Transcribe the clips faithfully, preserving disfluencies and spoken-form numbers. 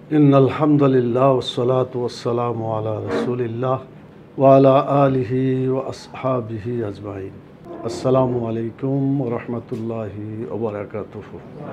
ইন্নাল হামদুলিল্লাহ ওয়াসসালাতু ওয়াসসালামু আলা রাসূলিল্লাহ ওয়া আলা আলিহি ওয়া আসহাবিহি আজমাইন। আসসালামু আলাইকুম ওয়া রাহমাতুল্লাহি ওয়া বারাকাতুহু।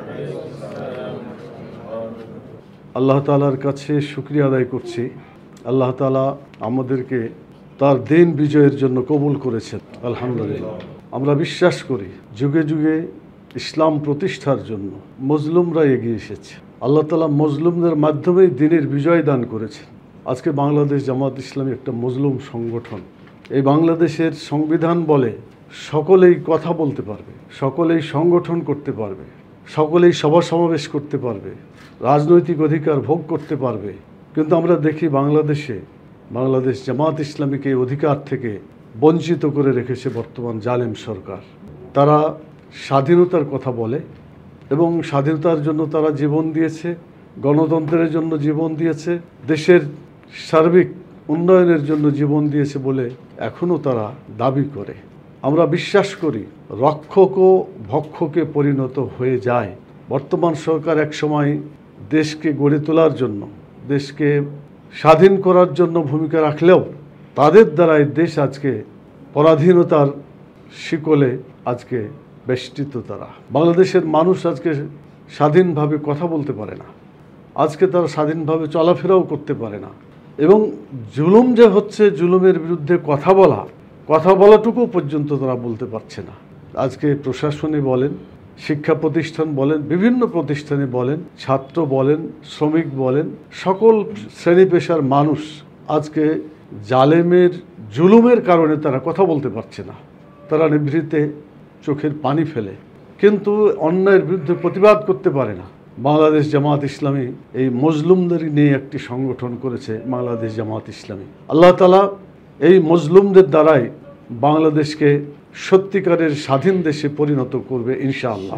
আল্লাহ তাআলার কাছে শুকরিয়া আদায় করছি। আল্লাহ তাআলা আমাদেরকে তার দিন বিজয়ের জন্য কবুল করেছেন, আলহামদুলিল্লাহ। আমরা বিশ্বাস করি যুগে যুগে ইসলাম প্রতিষ্ঠার জন্য মজলুমরা এগিয়ে এসেছে। আল্লাহ তাআলা মজলুমদের মাধ্যমেই দিনের বিজয় দান করেছেন। আজকে বাংলাদেশ জামাত ইসলামী একটা মজলুম সংগঠন। এই বাংলাদেশের সংবিধান বলে সকলেই কথা বলতে পারবে, সকলেই সংগঠন করতে পারবে, সকলেই সভা সমাবেশ করতে পারবে, রাজনৈতিক অধিকার ভোগ করতে পারবে। কিন্তু আমরা দেখি বাংলাদেশে বাংলাদেশ জামাত ইসলামীকে এই অধিকার থেকে বঞ্চিত করে রেখেছে বর্তমান জালেম সরকার। তারা স্বাধীনতার কথা বলে এবং স্বাধীনতার জন্য তারা জীবন দিয়েছে, গণতন্ত্রের জন্য জীবন দিয়েছে, দেশের সার্বিক উন্নয়নের জন্য জীবন দিয়েছে বলে এখনও তারা দাবি করে। আমরা বিশ্বাস করি রক্ষক ও ভক্ষকে পরিণত হয়ে যায়। বর্তমান সরকার এক সময় দেশকে গড়ে তোলার জন্য, দেশকে স্বাধীন করার জন্য ভূমিকা রাখলেও তাদের দ্বারাই দেশ আজকে পরাধীনতার শিকলে আজকে বেষ্টিত। তারা বাংলাদেশের মানুষ আজকে স্বাধীনভাবে কথা বলতে পারে না, আজকে তারা স্বাধীনভাবে চলাফেরাও করতে পারে না। এবং জুলুম যে হচ্ছে, জুলুমের বিরুদ্ধে কথা বলা কথা বলাটুকু পর্যন্ত তারা বলতে পারছে না। আজকে প্রশাসনে বলেন, শিক্ষা প্রতিষ্ঠান বলেন, বিভিন্ন প্রতিষ্ঠানে বলেন, ছাত্র বলেন, শ্রমিক বলেন, সকল শ্রেণী পেশার মানুষ আজকে জালেমের জুলুমের কারণে তারা কথা বলতে পারছে না। তারা নিভৃতে চোখের পানি ফেলে, কিন্তু অন্যায়ের বিরুদ্ধে প্রতিবাদ করতে পারে না। বাংলাদেশ জামাত ইসলামী এই মজলুমদের নিয়ে একটি সংগঠন করেছে, বাংলাদেশ জামাত ইসলামী। আল্লাহ তাআলা এই মজলুমদের দ্বারাই বাংলাদেশকে সত্যিকারের স্বাধীন দেশে পরিণত করবে ইনশাআল্লাহ।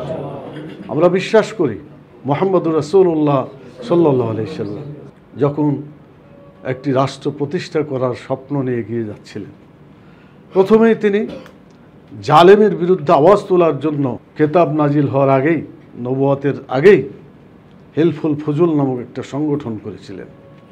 আমরা বিশ্বাস করি মুহাম্মদুর রাসূলুল্লাহ সাল্লাল্লাহু আলাইহি সাল্লাম যখন একটি রাষ্ট্র প্রতিষ্ঠা করার স্বপ্ন নিয়ে এগিয়ে যাচ্ছিলেন, প্রথমেই তিনি জালেমের বিরুদ্ধে আওয়াজ তোলার জন্য কেতাব নাজিল হওয়ার আগেই, নবুয়তের আগেই হেলফুল ফুজুল নামক একটা সংগঠন করেছিলেন।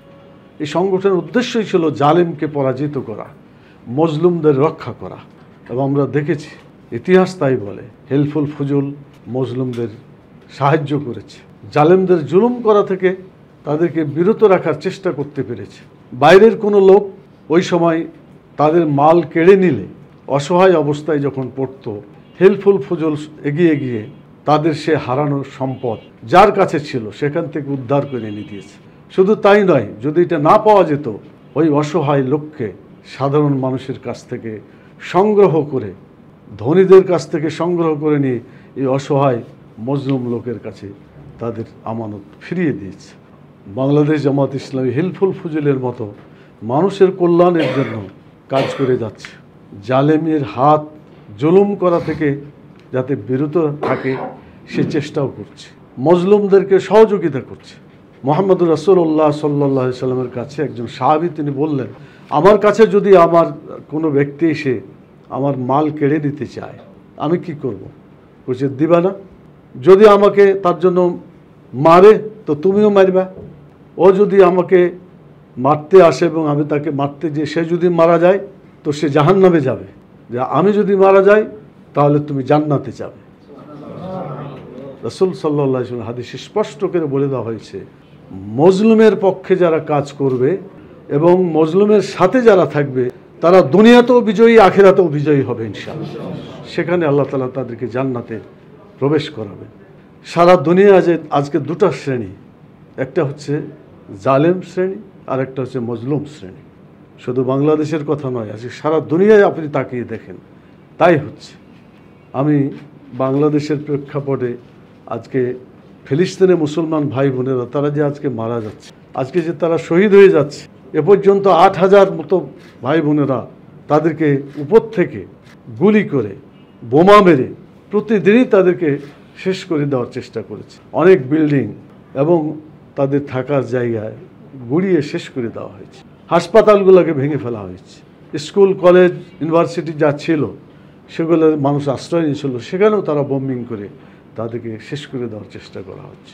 এই সংগঠনের উদ্দেশ্যই ছিল জালেমকে পরাজিত করা, মজলুমদের রক্ষা করা। এবং আমরা দেখেছি, ইতিহাস তাই বলে, হেলফুল ফুজুল মজলুমদের সাহায্য করেছে, জালেমদের জুলুম করা থেকে তাদেরকে বিরত রাখার চেষ্টা করতে পেরেছে। বাইরের কোনো লোক ওই সময় তাদের মাল কেড়ে নিলে, অসহায় অবস্থায় যখন পড়ত, হেলফুল ফুজুল এগিয়ে গিয়ে তাদের সে হারানোর সম্পদ যার কাছে ছিল সেখান থেকে উদ্ধার করে এনে দিয়েছে। শুধু তাই নয়, যদি এটা না পাওয়া যেত, ওই অসহায় লোককে সাধারণ মানুষের কাছ থেকে সংগ্রহ করে, ধনীদের কাছ থেকে সংগ্রহ করে নিয়ে এই অসহায় মজলুম লোকের কাছে তাদের আমানত ফিরিয়ে দিয়েছে। বাংলাদেশ জামাত ইসলামী হেলফুল ফুজুলের মতো মানুষের কল্যাণের জন্য কাজ করে যাচ্ছে। জালেমের হাত জুলুম করা থেকে যাতে বিরত থাকে সে চেষ্টাও করছে, মজলুমদেরকে সহযোগিতা করছে। মুহাম্মদুর রাসূলুল্লাহ সাল্লাল্লাহু আলাইহি সাল্লামের কাছে একজন সাহাবী, তিনি বললেন, আমার কাছে যদি আমার কোনো ব্যক্তি এসে আমার মাল কেড়ে নিতে চায়, আমি কি করব? বলছে, দিবা না? যদি আমাকে তার জন্য মারে তো তুমিও মারবা। ও যদি আমাকে মারতে আসে এবং আমি তাকে মারতে যে সে যদি মারা যায় তো সে জাহান্নামে যাবে, যে আমি যদি মারা যাই তাহলে তুমি জান্নাতে যাবে। রাসূল সাল্লাল্লাহু আলাইহি ওয়াসাল্লাম হাদিসে স্পষ্ট করে বলে দেওয়া হয়েছে, মজলুমের পক্ষে যারা কাজ করবে এবং মজলুমের সাথে যারা থাকবে তারা দুনিয়াতেও বিজয়ী, আখিরাতেও বিজয়ী হবে ইনশাআল্লাহ। সেখানে আল্লাহ তাআলা তাদেরকে জান্নাতে প্রবেশ করাবে। সারা দুনিয়া যে আজকে দুটা শ্রেণী, একটা হচ্ছে জালেম শ্রেণী আর একটা হচ্ছে মজলুম শ্রেণী। শুধু বাংলাদেশের কথা নয়, আজকে সারা দুনিয়ায় আপনি তাকিয়ে দেখেন তাই হচ্ছে। আমি বাংলাদেশের প্রেক্ষাপটে আজকে ফিলিস্তিনে মুসলমান ভাই বোনেরা তারা যে আজকে মারা যাচ্ছে, আজকে যে তারা শহীদ হয়ে যাচ্ছে, এ পর্যন্ত আট হাজার মতো ভাই বোনেরা তাদেরকে উপর থেকে গুলি করে, বোমা মেরে প্রতিদিনই তাদেরকে শেষ করে দেওয়ার চেষ্টা করেছে। অনেক বিল্ডিং এবং তাদের থাকার জায়গায় গুড়িয়ে শেষ করে দেওয়া হয়েছে, হাসপাতালগুলোকে ভেঙে ফেলা হয়েছে, স্কুল কলেজ ইউনিভার্সিটি যা ছিল সেগুলো মানুষ আশ্রয় নিয়েছিল, সেখানেও তারা বোম্বিং করে তাদেরকে শেষ করে দেওয়ার চেষ্টা করা হচ্ছে।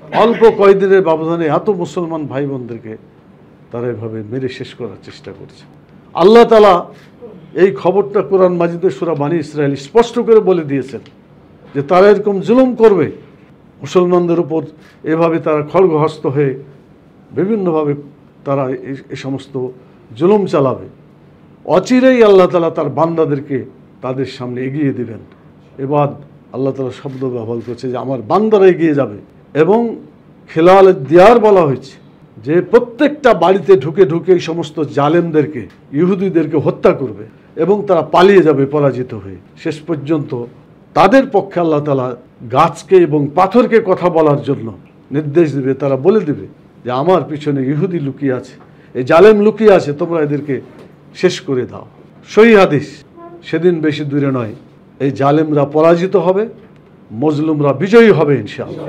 অল্প কয়েকদিনের ব্যবধানে এত মুসলমান ভাই বোনদেরকে তারা এভাবে মেরে শেষ করার চেষ্টা করছে। আল্লাহ তাআলা এই খবরটা কোরআন মাজিদে সূরা বানী ইসরাইল স্পষ্ট করে বলে দিয়েছেন যে তারা এরকম জুলুম করবে মুসলমানদের উপর, এভাবে তারা খড়গহস্ত হয়ে বিভিন্নভাবে তারা এই সমস্ত জুলুম চালাবে। অচিরেই আল্লাহ তাআলা তার বান্দাদেরকে তাদের সামনে এগিয়ে দিবেন। এবার আল্লাহ তাআলা শব্দ ব্যবহার করছে যে আমার বান্দারা এগিয়ে যাবে, এবং খেলাল দিয়ার বলা হয়েছে যে প্রত্যেকটা বাড়িতে ঢুকে ঢুকে এই সমস্ত জালেমদেরকে, ইহুদিদেরকে হত্যা করবে এবং তারা পালিয়ে যাবে পরাজিত হয়ে। শেষ পর্যন্ত তাদের পক্ষে আল্লাহ তাআলা গাছকে এবং পাথরকে কথা বলার জন্য নির্দেশ দিবে। তারা বলে দিবে যে আমার পিছনে ইহুদি লুকিয়ে আছে, এই জালেম লুকিয়ে আছে, তোমরা এদেরকে শেষ করে দাও। সহিহ হাদিস, সেদিন বেশি দূরে নয়, এই জালেমরা পরাজিত হবে, মজলুমরা বিজয়ী হবে ইনশাআল্লাহ।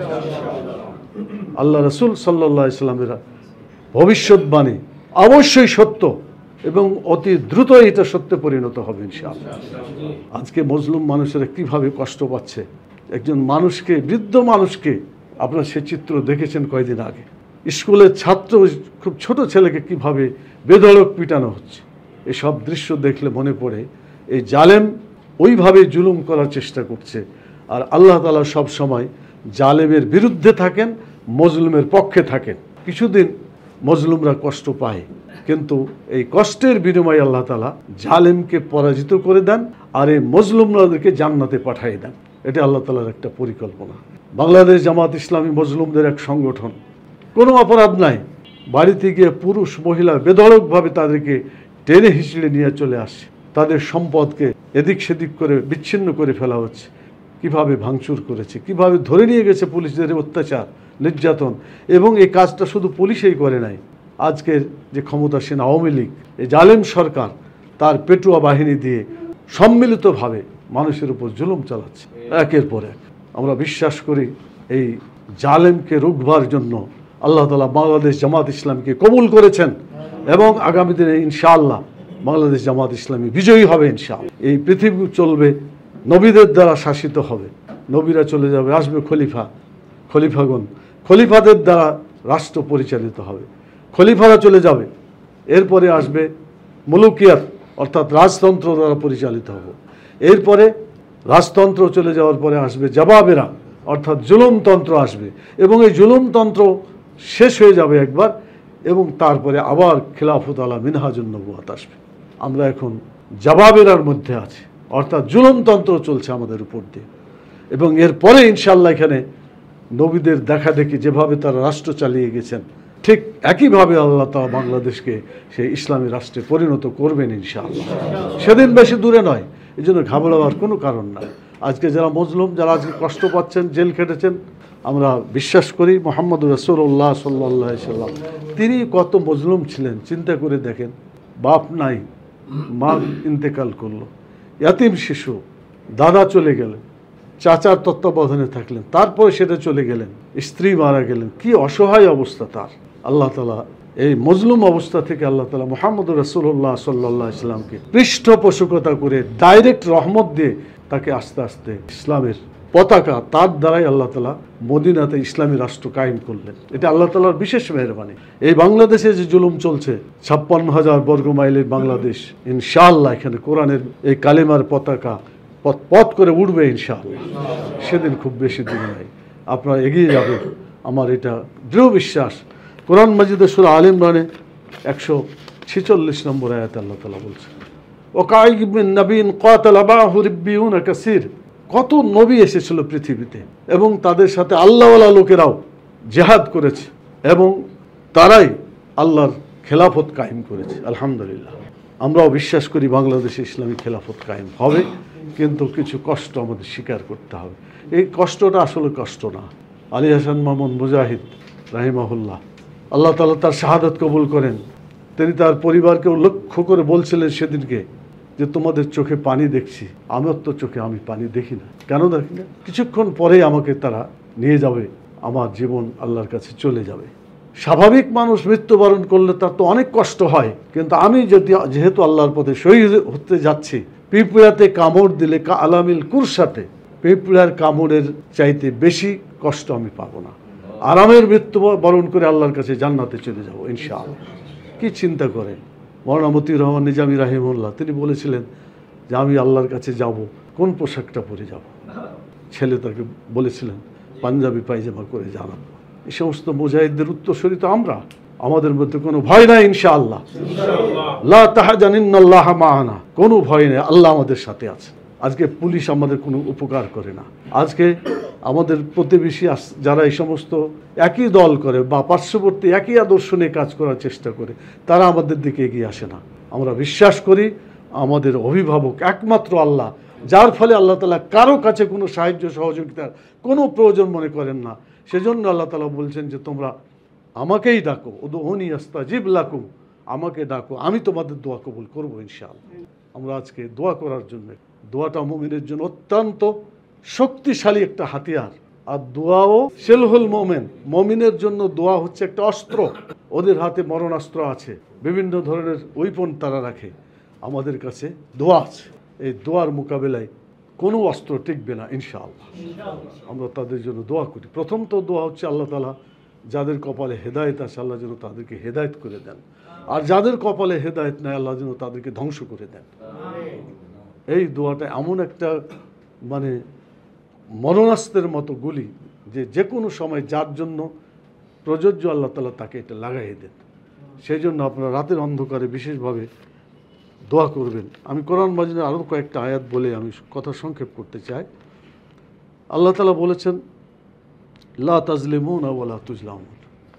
আল্লাহ রাসূল সাল্লাল্লাহু আলাইহি ওয়াসাল্লামের ভবিষ্যৎবাণী অবশ্যই সত্য এবং অতি দ্রুত এটা সত্যে পরিণত হবে ইনশাআল্লাহ। আজকে মজলুম মানুষেরা কিভাবে কষ্ট পাচ্ছে, একজন মানুষকে, বৃদ্ধ মানুষকে, আপনারা সে চিত্র দেখেছেন কয়েকদিন আগে, স্কুলের ছাত্র খুব ছোট ছেলেকে কিভাবে বেধড়ক পিটানো হচ্ছে। এসব দৃশ্য দেখলে মনে পড়ে এই জালেম ওইভাবে জুলুম করার চেষ্টা করছে, আর আল্লাহ তাআলা সব সময় জালেমের বিরুদ্ধে থাকেন, মজলুমের পক্ষে থাকেন। কিছুদিন মজলুমরা কষ্ট পায়, কিন্তু এই কষ্টের বিনিময়ে আল্লাহ তাআলা জালেমকে পরাজিত করে দেন, আর এই মজলুমরাদেরকে জান্নাতে পাঠিয়ে দেন। এটা আল্লাহ তাআলার একটা পরিকল্পনা। বাংলাদেশ জামাত ইসলামী মজলুমদের এক সংগঠন, কোনো অপরাধ নাই, বাড়িতে গিয়ে পুরুষ মহিলা বেধড়কভাবে তাদেরকে টেনে হিঁচড়ে নিয়ে চলে আসে, তাদের সম্পদকে এদিক সেদিক করে বিচ্ছিন্ন করে ফেলা হচ্ছে। কিভাবে ভাঙচুর করেছে, কিভাবে ধরে নিয়ে গেছে, পুলিশদের অত্যাচার নির্যাতন। এবং এই কাজটা শুধু পুলিশেই করে নাই, আজকের যে ক্ষমতাসীন আওয়ামী লীগ, এই জালেম সরকার তার পেটুয়া বাহিনী দিয়ে সম্মিলিতভাবে মানুষের উপর জুলুম চালাচ্ছে একের পর এক। আমরা বিশ্বাস করি এই জালেমকে রুখবার জন্য আল্লাহ তাআলা বাংলাদেশ জামাত ইসলামীকে কবুল করেছেন, এবং আগামী দিনে ইনশাআল্লাহ বাংলাদেশ জামাত ইসলামী বিজয়ী হবে ইনশাআল্লাহ। এই পৃথিবী চলবে, নবীদের দ্বারা শাসিত হবে, নবীরা চলে যাবে, আসবে খলিফা, খলিফাগণ, খলিফাদের দ্বারা রাষ্ট্র পরিচালিত হবে, খলিফারা চলে যাবে, এরপরে আসবে মুলুকিয়াত অর্থাৎ রাজতন্ত্র দ্বারা পরিচালিত হবে, এরপরে রাজতন্ত্র চলে যাওয়ার পরে আসবে জবাবেরা অর্থাৎ জুলুমতন্ত্র আসবে, এবং এই জুলুমতন্ত্র শেষ হয়ে যাবে একবার, এবং তারপরে আবার খিলাফত আলা মিনহাজুন নবুয়াত আসবে। আমরা এখন জবাবেরার মধ্যে আছি, অর্থাৎ জুলুমতন্ত্র চলছে আমাদের উপর দিয়ে, এবং এরপরে ইনশাআল্লাহ এখানে নবীদের দেখা দেখি যেভাবে তারা রাষ্ট্র চালিয়ে গেছেন, ঠিক একইভাবে আল্লাহ তাআলা বাংলাদেশকে সেই ইসলামী রাষ্ট্রে পরিণত করবেন ইনশাআল্লাহ। সেদিন বেশি দূরে নয়, এই জন্য ঘাবড়াবার কোনো কারণ নাই। আজকে যারা মজলুম, যারা আজকে কষ্ট পাচ্ছেন, জেল খেটেছেন, আমরা বিশ্বাস করি মুহাম্মদুর রাসূলুল্লাহ সাল্লাল্লাহু আলাইহি সাল্লাম তিনি কত মজলুম ছিলেন। চিন্তা করে দেখেন, বাপ নাই, মা ইন্তেকাল করলো, ইয়াতিম শিশু, দাদা চলে গেলেন, চাচার তত্ত্বাবধানে থাকলেন, তারপরে সেটা চলে গেলেন, স্ত্রী মারা গেলেন, কি অসহায় অবস্থা তার। আল্লাহ তাআলা এই মজলুম অবস্থা থেকে আল্লাহ তাআলা মুহাম্মদুর রাসূলুল্লাহ সাল্লাল্লাহু আলাইহি সাল্লামকে পৃষ্ঠপোষকতা করে ডাইরেক্ট রহমত দিয়ে তাকে আস্তে আস্তে ইসলামের পতাকা তার দ্বারাই আল্লাহ তাআলা মদিনাতে ইসলামী রাষ্ট্র কায়েম করলেন। এটা আল্লাহ তাআলার বিশেষ মেহেরবানি। এই বাংলাদেশে যে জুলুম চলছে, ছাপ্পান্ন হাজার বর্গ মাইলের বাংলাদেশ, ইনশাআল্লাহ এখানে কোরআনের এই কালেমার পতাকা পথ পথ করে উঠবে ইনশাআল্লাহ। সেদিন খুব বেশি দিন নাই, আপনারা এগিয়ে যাবেন, আমার এটা দৃঢ় বিশ্বাস। কোরআন মাজিদে সূরা আলে ইমরানে একশো ছেচল্লিশ নম্বর আয়াতে আল্লাহ তাআলা বলছেন, ওয়াকাইয়্যিম মিন নাবিয়্যিন ক্বাতালা মাআহু রিব্বিয়ুনা কাসীর। কত নবী এসেছিল পৃথিবীতে, এবং তাদের সাথে আল্লাহওয়ালা লোকেরাও জিহাদ করেছে, এবং তারাই আল্লাহর খেলাফত কায়েম করেছে। আলহামদুলিল্লাহ, আমরাও বিশ্বাস করি বাংলাদেশে ইসলামী খেলাফত কায়েম হবে, কিন্তু কিছু কষ্ট আমাদের স্বীকার করতে হবে। এই কষ্টটা আসলে কষ্ট না। আলী হাসান মামুন মুজাহিদ রাহিমাহুল্লাহ, আল্লাহ তাআলা তার শাহাদাত কবুল করেন, তিনি তার পরিবারকেও লক্ষ্য করে বলছিলেন সেদিনকে যে তোমাদের চোখে পানি দেখছি, আমার তো চোখে আমি পানি দেখি না। কেন দেখি না? কিছুক্ষণ পরেই আমাকে তারা নিয়ে যাবে, আমার জীবন আল্লাহর কাছে চলে যাবে। স্বাভাবিক মানুষ মৃত্যুবরণ করলে তার তো অনেক কষ্ট হয়, কিন্তু আমি যদি যেহেতু আল্লাহর পথে শহীদ হতে যাচ্ছি, পিঁপড়াতে কামড় দিলে কা আলামিল কুরসাতে, পিঁপড়ার কামড়ের চাইতে বেশি কষ্ট আমি পাবো না। আরামের মৃত্যু বরণ করে আল্লাহর কাছে জান্নাতে চলে যাব ইনশাআল্লাহ। কি চিন্তা করেন? মওলানা মতিউর রহমান নিজামী রাহিমাহুল্লাহ তিনি বলেছিলেন যে আমি আল্লাহর কাছে যাব, কোন পোশাকটা পরে যাব? ছেলে তাকে বলেছিলেন পাঞ্জাবি পায়জামা করে জানাবো। এই সমস্ত মুজাহিদদের উত্তরসূরি তো আমরা, আমাদের মধ্যে কোনো ভয় নাই ইনশাআল্লাহ। লা তাহজান ইন্নাল্লাহা মা'ানা, কোনো ভয় নেই, আল্লাহ আমাদের সাথে আছে। আজকে পুলিশ আমাদের কোনো উপকার করে না, আজকে আমাদের প্রতিবেশী যারা এই সমস্ত একই দল করে বা পার্শ্ববর্তী একই আদর্শ নিয়ে কাজ করার চেষ্টা করে, তারা আমাদের দিকে এগিয়ে আসে না। আমরা বিশ্বাস করি আমাদের অভিভাবক একমাত্র আল্লাহ, যার ফলে আল্লাহ তাআলা কারো কাছে কোনো সাহায্য সহযোগিতার কোনো প্রয়োজন মনে করেন না। সেজন্য আল্লাহ তাআলা বলছেন যে তোমরা আমাকেই ডাকো, উদউনি আস্তাজিব লাকুম, আমাকে ডাকো, আমি তোমাদের দোয়া কবুল করবো ইনশাআল্লাহ। আমরা আজকে দোয়া করার জন্য, দোয়াটা মুমিনের জন্য অত্যন্ত শক্তিশালী একটা হাতিয়ার। আর দোয়াও সেলহুল মোমেন, মমিনের জন্য দোয়া হচ্ছে একটা অস্ত্র। ওদের হাতে মরণাস্ত্র আছে, বিভিন্ন ধরনের ওয়েপন তারা রাখে, আমাদের কাছে দোয়া আছে। এই দোয়ার মোকাবেলায় কোনো অস্ত্র টিকবে না ইনশাআল্লাহ। আমরা তাদের জন্য দোয়া করি। প্রথম তো দোয়া হচ্ছে আল্লাহ তাআলা যাদের কপালে হেদায়েত আছে আল্লাহ যেন তাদেরকে হেদায়েত করে দেন, আর যাদের কপালে হেদায়েত নাই আল্লাহ যেন তাদেরকে ধ্বংস করে দেন। এই দোয়াটা এমন একটা মানে মরণাস্ত্রের মতো গুলি যে যে কোনো সময় যার জন্য প্রযোজ্য আল্লাহ তাআলা তাকে এটা লাগাইয়ে দেন। সেই জন্য আপনারা রাতের অন্ধকারে বিশেষভাবে দোয়া করবেন। আমি কোরআন মাজিদের আরও কয়েকটা আয়াত বলে আমি কথা সংক্ষেপ করতে চাই। আল্লাহ তাআলা বলেছেন লা তাজলিমুনা ওয়া লা তুজলামুন,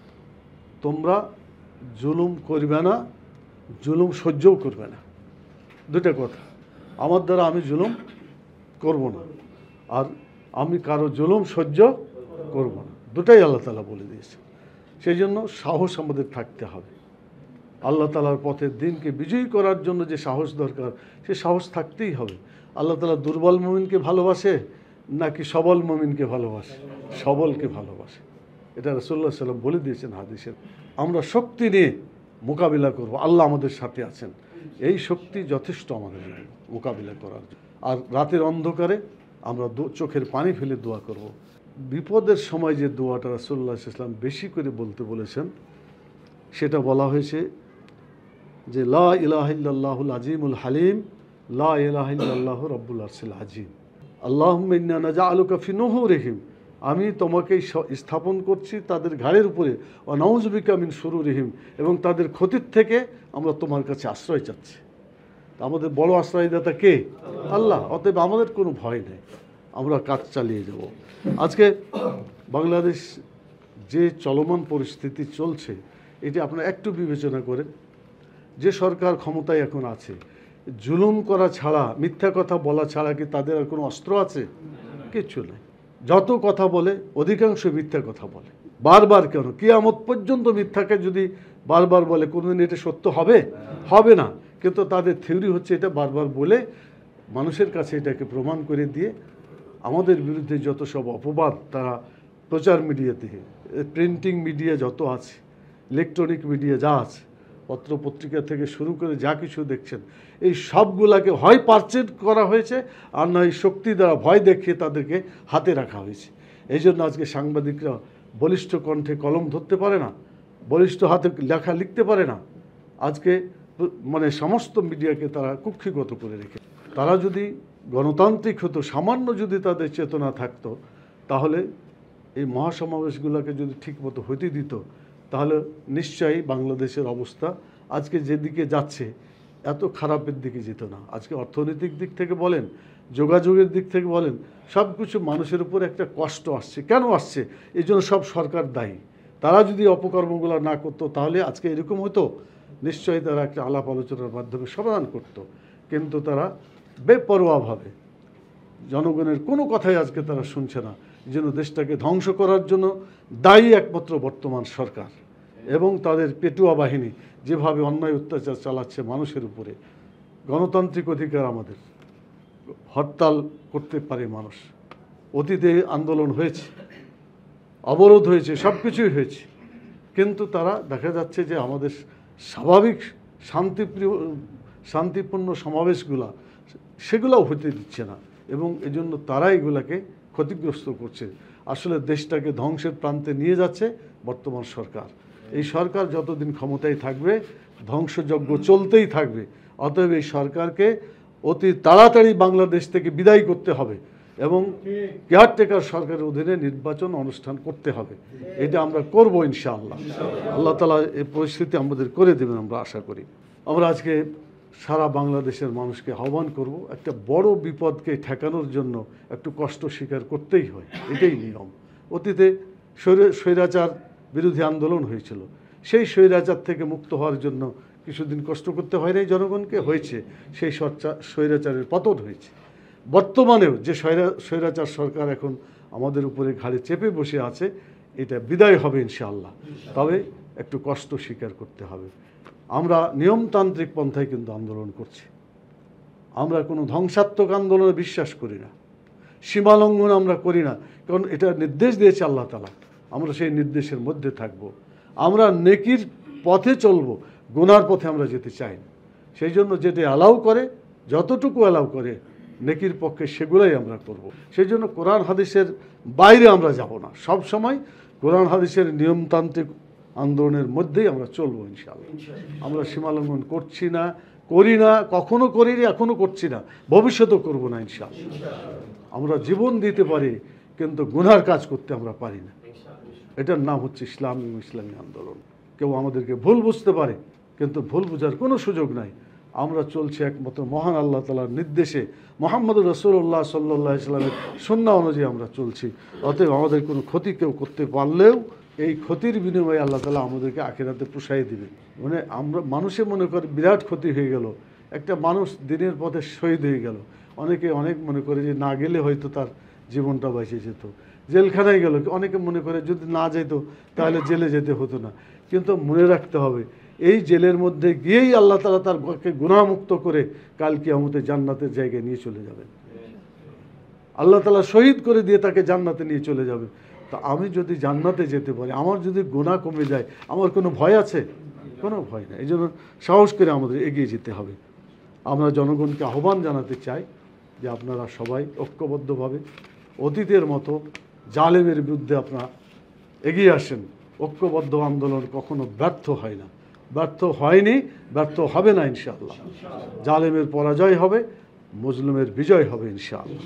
তোমরা জুলুম করবে না, জুলুম সহ্যও করবে না। দুটা কথা, আমার দ্বারা আমি জুলুম করব না, আর আমি কারো জুলুম সহ্য করব না, দুটাই আল্লাহ তাআলা বলে দিয়েছে। সেই জন্য সাহস আমাদের থাকতে হবে। আল্লাহ তাআলার পথের দিনকে বিজয়ী করার জন্য যে সাহস দরকার, সে সাহস থাকতেই হবে। আল্লাহ তাআলা দুর্বল মুমিনকে ভালোবাসে নাকি সবল মুমিনকে ভালোবাসে? সবলকে ভালোবাসে। এটা রাসূলুল্লাহ সাল্লাল্লাহু আলাইহি ওয়াসাল্লাম বলে দিয়েছেন হাদিসে। আমরা শক্তি নিয়ে মোকাবিলা করব, আল্লাহ আমাদের সাথে আছেন, এই শক্তি যথেষ্ট আমাদের জন্য মোকাবিলা করার। আর রাতের অন্ধকারে আমরা চোখের পানি ফেলে দোয়া করব। বিপদের সময় যে দোয়াটা রাসূলুল্লাহ সাল্লাল্লাহু আলাইহি ওয়াসাল্লাম বেশি করে বলতে বলেছেন, সেটা বলা হয়েছে যে লা ইলাহা ইল্লাল্লাহুল আজিমুল হালিম, লা ইলাহা ইল্লাল্লাহু রাব্বুল আরশিল আজিম, আল্লাহুম্মা ইন্না নাজআলুকা ফি নুহুরিহিম, আমি তোমাকেই স্থাপন করছি তাদের ঘাড়ের উপরে, ওয়া নাউযু বিকা মিন শুরুরিহিম, এবং তাদের ক্ষতির থেকে আমরা তোমার কাছে আশ্রয় চাচ্ছি। আমাদের বড় আশ্রয়দাতা কে? আল্লাহ। অতএব আমাদের কোনো ভয় নেই, আমরা কাজ চালিয়ে যাব। আজকে বাংলাদেশ যে চলমান পরিস্থিতি চলছে, এটি আপনারা একটু বিবেচনা করেন। যে সরকার ক্ষমতায় এখন আছে, জুলুম করা ছাড়া, মিথ্যা কথা বলা ছাড়া কি তাদের আর কোনো অস্ত্র আছে? কিচ্ছু নাই। যত কথা বলে অধিকাংশ মিথ্যা কথা বলে, বারবার। কেন? কিয়ামত পর্যন্ত মিথ্যাকে যদি বারবার বলে, কোনোদিন এটা সত্য হবে? হবে না। কিন্তু তাদের থিওরি হচ্ছে এটা বারবার বলে মানুষের কাছে এটাকে প্রমাণ করে দিয়ে আমাদের বিরুদ্ধে যত সব অপবাদ তারা প্রচার মিডিয়াতে, প্রিন্টিং মিডিয়া যত আছে, ইলেকট্রনিক মিডিয়া যা আছে, পত্র পত্রিকা থেকে শুরু করে যা কিছু দেখছেন, এই সবগুলাকে হয় পারচেজ করা হয়েছে, আর নয় শক্তি দ্বারা ভয় দেখিয়ে তাদেরকে হাতে রাখা হয়েছে। এই জন্য আজকে সাংবাদিকরা বলিষ্ঠ কণ্ঠে কলম ধরতে পারে না, বলিষ্ঠ হাতে লেখা লিখতে পারে না। আজকে মানে সমস্ত মিডিয়াকে তারা কুক্ষিগত করে রেখে, তারা যদি গণতান্ত্রিক হতো, সামান্য যদি তাদের চেতনা থাকতো, তাহলে এই মহাসমাবেশগুলোকে যদি ঠিকমতো হতে দিত, তাহলে নিশ্চয়ই বাংলাদেশের অবস্থা আজকে যেদিকে যাচ্ছে এত খারাপের দিকে যেত না। আজকে অর্থনৈতিক দিক থেকে বলেন, যোগাযোগের দিক থেকে বলেন, সব কিছু মানুষের উপর একটা কষ্ট আসছে। কেন আসছে? এই জন্য সব সরকার দায়ী। তারা যদি অপকর্মগুলো না করতো, তাহলে আজকে এরকম হতো? নিশ্চয়ই তারা একটা আলাপ আলোচনার মাধ্যমে সমাধান করত। কিন্তু তারা বেপরোয়াভাবে জনগণের কোনো কথাই আজকে তারা শুনছে না। এই জন্য দেশটাকে ধ্বংস করার জন্য দায়ী একমাত্র বর্তমান সরকার এবং তাদের পেটুয়া বাহিনী, যেভাবে অন্যায় অত্যাচার চালাচ্ছে মানুষের উপরে। গণতান্ত্রিক অধিকার আমাদের, হরতাল করতে পারে মানুষ, অতীতে আন্দোলন হয়েছে, অবরোধ হয়েছে, সব কিছুই হয়েছে, কিন্তু তারা দেখা যাচ্ছে যে আমাদের স্বাভাবিক শান্তিপ্রিয় শান্তিপূর্ণ সমাবেশগুলা সেগুলোও হতে দিচ্ছে না, এবং এজন্য তারা এগুলাকে ক্ষতিগ্রস্ত করছে। আসলে দেশটাকে ধ্বংসের প্রান্তে নিয়ে যাচ্ছে বর্তমান সরকার। এই সরকার যতদিন ক্ষমতায় থাকবে ধ্বংসযজ্ঞ চলতেই থাকবে। অতএব এই সরকারকে অতি তাড়াতাড়ি বাংলাদেশ থেকে বিদায় করতে হবে এবং কেয়ারটেকার সরকারের অধীনে নির্বাচন অনুষ্ঠান করতে হবে। এটা আমরা করব ইনশাআল্লাহ। আল্লাহ তাআলা এই পরিস্থিতি আমাদের করে দেবেন আমরা আশা করি। আমরা আজকে সারা বাংলাদেশের মানুষকে আহ্বান করব, একটা বড় বিপদকে ঠেকানোর জন্য একটু কষ্ট স্বীকার করতেই হয়, এটাই নিয়ম। অতীতে স্বৈরাচার বিরোধী আন্দোলন হয়েছিল, সেই স্বৈরাচার থেকে মুক্ত হওয়ার জন্য কিছুদিন কষ্ট করতে হয় নাই জনগণকে, হয়েছে, সেই স্বৈরাচারের পতন হয়েছে। বর্তমানেও যে স্বৈরাচার সরকার এখন আমাদের উপরে ঘাড়ে চেপে বসে আছে, এটা বিদায় হবে ইনশাআল্লাহ। তবে একটু কষ্ট স্বীকার করতে হবে। আমরা নিয়মতান্ত্রিক পন্থায় কিন্তু আন্দোলন করছি, আমরা কোনো ধ্বংসাত্মক আন্দোলনে বিশ্বাস করি না, সীমালঙ্ঘন আমরা করি না, কারণ এটা নির্দেশ দিয়েছে আল্লাহ তাআলা, আমরা সেই নির্দেশের মধ্যে থাকব। আমরা নেকির পথে চলব, গুনার পথে আমরা যেতে চাই না। সেই জন্য যেটা অ্যালাউ করে, যতটুকু অ্যালাউ করে নেকির পক্ষে সেগুলোই আমরা করব। সেই জন্য কোরআন হাদিসের বাইরে আমরা যাব না, সব সময় কোরআন হাদিসের নিয়মতান্ত্রিক আন্দোলনের মধ্যেই আমরা চলবো ইনশাআল্লাহ। আমরা সীমালঙ্ঘন করছি না, করি না, কখনো করিনি, এখনো করছি না, ভবিষ্যতেও করব না ইনশাআল্লাহ। আমরা জীবন দিতে পারি কিন্তু গুনার কাজ করতে আমরা পারি না। এটার নাম হচ্ছে ইসলাম এবং ইসলামী আন্দোলন। কেউ আমাদেরকে ভুল বুঝতে পারে, কিন্তু ভুল বোঝার কোনো সুযোগ নাই। আমরা চলছি একমাত্র মহান আল্লাহ তাআলার নির্দেশে, মুহাম্মদ রাসূলুল্লাহ সাল্লাল্লাহু আলাইহি ওয়াসাল্লামের সুন্নাহ অনুযায়ী আমরা চলছি। অতএব আমাদের কোনো ক্ষতি কেউ করতে পারলেও এই ক্ষতির বিনিময়ে আল্লাহ তাআলা আমাদেরকে আখিরাতে পুষাই দিবেন। মানে আমরা মানুষে মনে করে বিরাট ক্ষতি হয়ে গেল, একটা মানুষ দিনের পথে শহীদ হয়ে গেল, অনেকে অনেক মনে করে যে না গেলে হয়তো তার জীবনটা বেঁচে যেত, জেলখানায় গেল, অনেকে মনে করে যদি না যেত তাহলে জেলে যেতে হতো না। কিন্তু মনে রাখতে হবে, এই জেলের মধ্যে গিয়েই আল্লাহ তাআলা তার পক্ষে গুনাহমুক্ত করে কাল কিয়ামতে জান্নাতের জায়গায় নিয়ে চলে যাবেন। আল্লাহ তাআলা শহীদ করে দিয়ে তাকে জান্নাতে নিয়ে চলে যাবে। তা আমি যদি জান্নাতে যেতে পারি, আমার যদি গুনাহ কমে যায়, আমার কোনো ভয় আছে? কোনো ভয় নেই। এই জন্য সাহস করে আমাদের এগিয়ে যেতে হবে। আমরা জনগণকে আহ্বান জানাতে চাই যে আপনারা সবাই ঐক্যবদ্ধভাবে অতীতের মতো জালেমের বিরুদ্ধে আপনারা এগিয়ে আসেন। ঐক্যবদ্ধ আন্দোলন কখনো ব্যর্থ হয় না, ব্যর্থ হয়নি, ব্যর্থ হবে না ইনশাআল্লাহ। জালেমের পরাজয় হবে, মুজলিমের বিজয় হবে ইনশাআল্লাহ।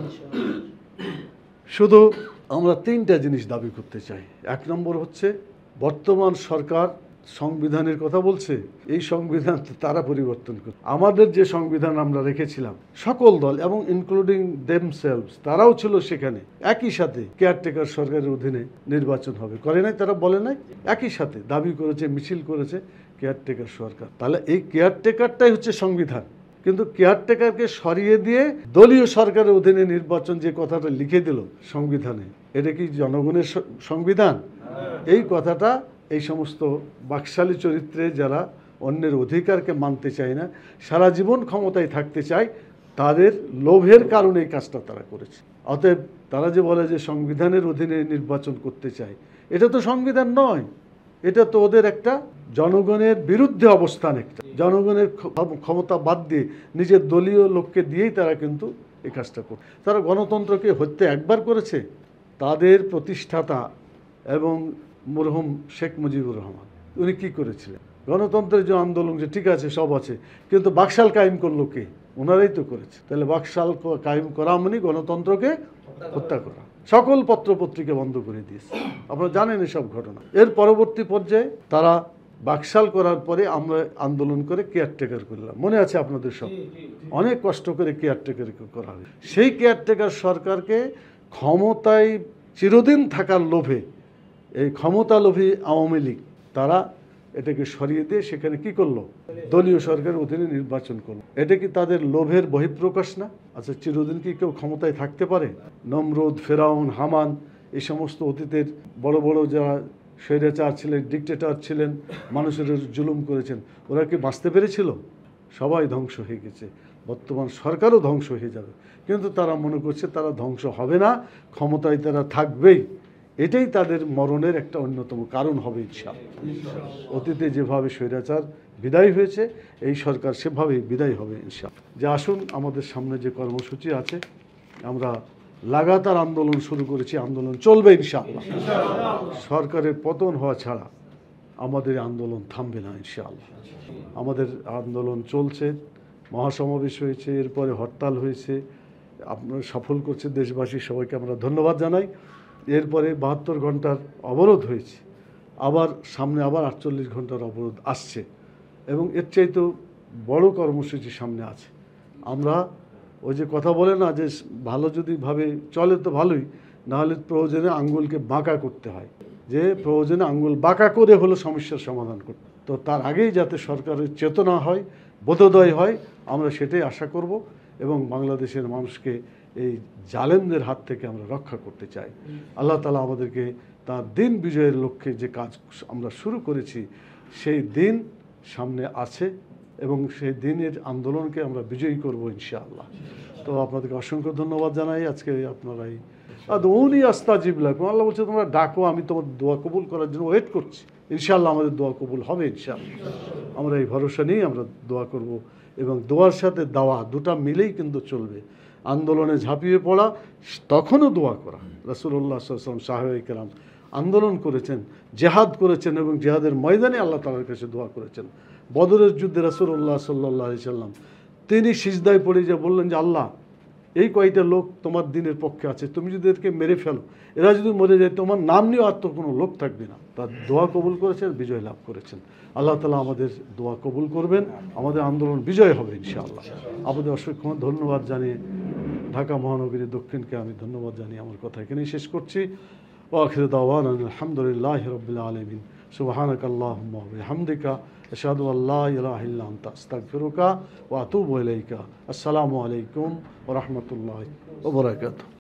শুধু আমরা তিনটা জিনিস দাবি করতে চাই। এক নম্বর হচ্ছে, বর্তমান সরকার সংবিধানের কথা বলছে, এই সংবিধান তারা পরিবর্তন করে, আমাদের যে সংবিধান আমরা রেখেছিলাম সকল দল এবং ইনক্লুডিং দেমসেলভস, তারাও ছিল সেখানে, একই সাথে কেয়ারটেকার সরকারের অধীনে নির্বাচন হবে, করে নাই? তারা বলে নাই? একই সাথে দাবি করেছে, মিছিল করেছে কেয়ারটেকার সরকার। তাহলে এই কেয়ারটেকারটাই হচ্ছে সংবিধান। কিন্তু কেয়ারটেকারকে সরিয়ে দিয়ে দলীয় সরকারের অধীনে নির্বাচন, যে কথাটা লিখে দিল সংবিধানে, এটা কি জনগণের সংবিধান? এই কথাটা এই সমস্ত বাকশালী চরিত্রে যারা অন্যের অধিকারকে মানতে চায় না, সারা জীবন ক্ষমতায় থাকতে চায়, তাদের লোভের কারণে এই কাজটা তারা করেছে। অতএব তারা যে বলে যে সংবিধানের অধীনে নির্বাচন করতে চায়, এটা তো সংবিধান নয়, এটা তো ওদের একটা জনগণের বিরুদ্ধে অবস্থান, একটা জনগণের ক্ষমতা বাদ দিয়ে নিজের দলীয় লোককে দিয়েই তারা কিন্তু এই কাজটা করে। তারা গণতন্ত্রকে হত্যা একবার করেছে, তাদের প্রতিষ্ঠাতা এবং মরহুম শেখ মুজিবুর রহমান, উনি কি করেছিলেন? গণতন্ত্রের যে আন্দোলন, যে ঠিক আছে সব আছে, কিন্তু বাকশাল কায়েম করলো কে? ওনারাই তো করেছে। তাহলে বাকশাল কায়েম করা মানে গণতন্ত্রকে হত্যা করা। সকল পত্রপত্রিকা বন্ধ করে দিয়েছে, আপনারা জানেন এসব ঘটনা। এর পরবর্তী পর্যায়ে তারা বাকশাল করার পরে আমরা আন্দোলন করে কেয়ারটেকার করলাম, মনে আছে আপনাদের সব? অনেক কষ্ট করে কেয়ারটেকার করা হয়। সেই কেয়ারটেকার সরকারকে ক্ষমতায় চিরদিন থাকার লোভে, এই ক্ষমতালোভী আওয়ামী লীগ, তারা এটাকে সরিয়ে দিয়ে সেখানে কি করলো? দলীয় সরকারের অধীনে নির্বাচন করলো। এটা কি তাদের লোভের বহিঃপ্রকাশ না? আচ্ছা, চিরদিন কি কেউ ক্ষমতায় থাকতে পারে? নমরুদ, ফেরাউন, হামান, এই সমস্ত অতীতের বড় বড় যারা স্বৈরাচার ছিলেন, ডিক্টেটর ছিলেন, মানুষের জুলুম করেছেন, ওরা কি বাঁচতে পেরেছিল? সবাই ধ্বংস হয়ে গেছে। বর্তমান সরকারও ধ্বংস হয়ে যাবে, কিন্তু তারা মনে করছে তারা ধ্বংস হবে না, ক্ষমতায় তারা থাকবেই। এটাই তাদের মরণের একটা অন্যতম কারণ হবে ইনশাআল্লাহ। অতীতে যেভাবে স্বৈরাচার বিদায় হয়েছে, এই সরকার সেভাবেই বিদায় হবে ইনশাআল্লাহ। যে আসুন, আমাদের সামনে যে কর্মসূচি আছে, আমরা লাগাতার আন্দোলন শুরু করেছি, আন্দোলন চলবে ইনশাআল্লাহ। সরকারের পতন হওয়া ছাড়া আমাদের আন্দোলন থামবে না ইনশাআল্লাহ। আমাদের আন্দোলন চলছে, মহাসমাবেশ হয়েছে, এরপরে হরতাল হয়েছে, আপনারা সফল করছে দেশবাসী, সবাইকে আমরা ধন্যবাদ জানাই। এরপরে বাহাত্তর ঘন্টার অবরোধ হয়েছে, আবার সামনে আবার আটচল্লিশ ঘন্টার অবরোধ আসছে, এবং এর চাইতেও বড় কর্মসূচি সামনে আছে। আমরা ওই যে কথা বলে না যে ভালো যদি ভাবে চলে তো ভালোই, নাহলে প্রয়োজনে আঙ্গুলকে বাঁকা করতে হয়, যে প্রয়োজনে আঙ্গুল বাঁকা করে হলো সমস্যার সমাধান করতে। তো তার আগেই যাতে সরকারের চেতনা হয়, বোধোদয় হয়, আমরা সেটাই আশা করব, এবং বাংলাদেশের মানুষকে এই জালেমদের হাত থেকে আমরা রক্ষা করতে চাই। আল্লাহ তাআলা আমাদেরকে তার দিন বিজয়ের লক্ষ্যে যে কাজ আমরা শুরু করেছি সেই দিন সামনে আছে, এবং সেই দিনের আন্দোলনকে আমরা বিজয়ী করব ইনশাআল্লাহ। তো আপনাদেরকে অসংখ্য ধন্যবাদ জানাই। আজকে আপনারাই উনি আস্তাজিব লাকুম, আল্লাহ বলছে তোমরা ডাকো, আমি তোমার দোয়া কবুল করার জন্য ওয়েট করছি। ইনশাআল্লাহ আমাদের দোয়া কবুল হবে ইনশাআল্লাহ। আমরা এই ভরসা নিয়েই আমরা দোয়া করব, এবং দোয়ার সাথে দাওয়া দুটা মিলেই কিন্তু চলবে। আন্দোলনে ঝাঁপিয়ে পড়া, তখনও দোয়া করা। রাসূলুল্লাহ সাল্লাল্লাহু আলাইহি ওয়াসাল্লাম, সাহাবায়ে কেরাম আন্দোলন করেছেন, জেহাদ করেছেন, এবং জেহাদের ময়দানে আল্লাহ তাআলার কাছে দোয়া করেছেন। বদরের যুদ্ধে রাসূলুল্লাহ সাল্লাল্লাহু আলাইহি সাল্লাম তিনি সিজদায় পড়ে যে বললেন যে আল্লাহ, এই কয়টা লোক তোমার দিনের পক্ষে আছে, তুমি যদি এদেরকে মেরে ফেলো, এরা যদি মরে যায়, তোমার নাম নিয়েও আর তো কোনো লোক থাকবে না। তার দোয়া কবুল করেছেন, বিজয় লাভ করেছেন। আল্লাহ তাআলা আমাদের দোয়া কবুল করবেন, আমাদের আন্দোলন বিজয় হবে ইনশাআল্লাহ। আপনাদের অসংখ্য ধন্যবাদ জানিয়ে ঢাকা মহানগরীর দক্ষিণকে আমি ধন্যবাদ জানিয়ে আমার কথা এখানেই শেষ করছি। ওয়া আখিরু দাওয়ানা আলহামদুলিল্লাহি রাব্বিল আলামিন। সুবহানাকাল্লাহুম্মা ওয়া বিহামদিকা আশহাদু আল্লা ইলাহা ইল্লা আনতা আস্তাগফিরুকা ওয়া আতুবু ইলাইকা। আসসালামু আলাইকুম ওয়া রাহমাতুল্লাহি ওয়া বারাকাতুহু।